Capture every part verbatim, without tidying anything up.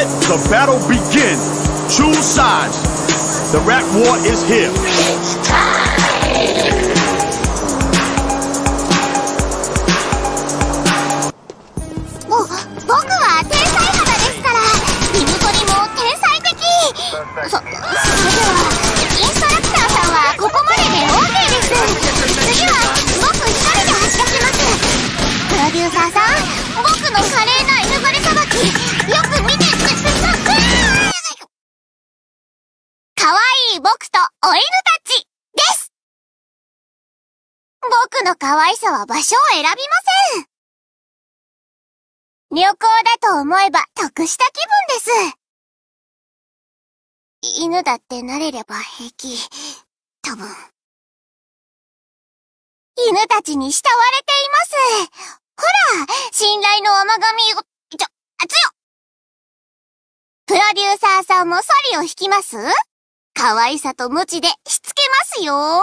the battle begin. Choose sides. The rap war is here. It's time. もう僕は天才肌ですから、犬ぞりも天才的。そ、それではインストラクターさんはここまでで オーケー です。次は僕一人で走らせます。プロデューサーさん、僕の華麗な犬ぞりさばきよく見てください。かわいい僕とお犬たちです。僕の可愛さは場所を選びません。旅行だと思えば得した気分です。犬だって慣れれば平気。多分。犬たちに慕われています。ほら、信頼の甘噛みを、ちょ、あつよ。プロデューサーさんもソリを引きます？可愛さと無知でしつけますよ。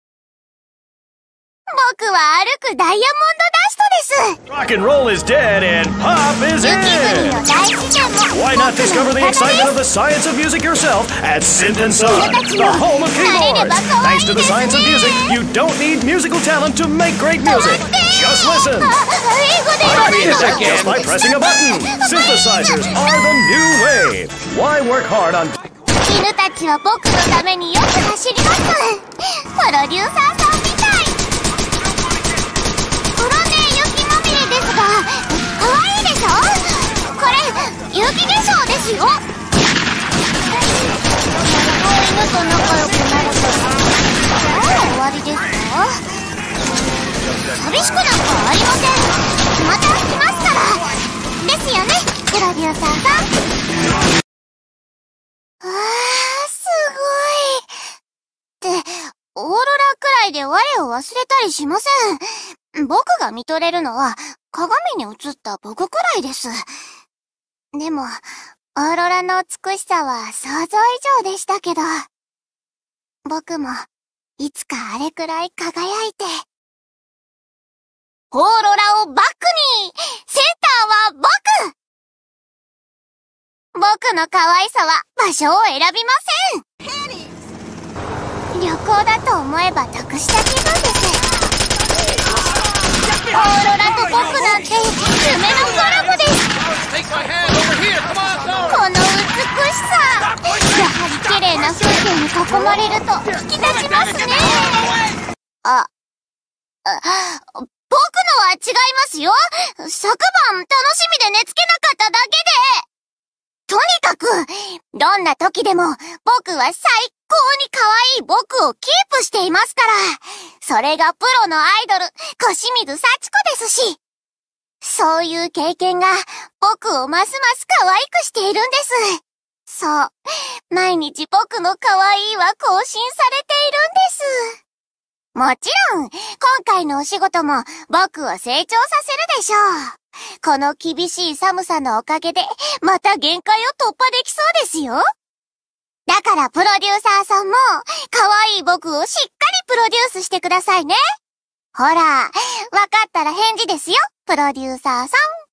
僕は歩くダイヤモンドダストです。 Rock and roll is dead and pop is in. Why not discover the excitement of the science of music yourself at Synth and Son, the home of keyboards. Thanks to the science of music, you don't need musical talent to make great music. Just listen. Just by pressing a button. Synthesizers are the new wave. Why work hard on... 犬たちは僕のためによく走ります。プロデューサーさんみたい。泥で雪まみれですが、可愛いでしょ？これ、雪化粧ですよ。犬と仲良くなると、もう終わりですか？寂しくなんかありません。また来ますから。ですよね、プロデューサーさん。あー、すごい。って、オーロラくらいで我を忘れたりしません。僕が見とれるのは、鏡に映った僕くらいです。でも、オーロラの美しさは想像以上でしたけど、僕も、いつかあれくらい輝いて、オーロラをバックに、センターは僕！僕の可愛さは場所を選びません。旅行だと思えば得した気分です。オーロラと僕なんて夢のコラボです。この美しさ、やはり綺麗な風景に囲まれると引き立ちますね。あ、あ、僕のは違いますよ。昨晩楽しみで寝つけなかっただけで。とにかく、どんな時でも僕は最高に可愛い僕をキープしていますから。それがプロのアイドル、小清水幸子ですし。そういう経験が僕をますます可愛くしているんです。そう。毎日僕の可愛いは更新されているんです。もちろん、今回のお仕事も僕を成長させるでしょう。この厳しい寒さのおかげで、また限界を突破できそうですよ。だからプロデューサーさんも、可愛い僕をしっかりプロデュースしてくださいね。ほら、わかったら返事ですよ、プロデューサーさん。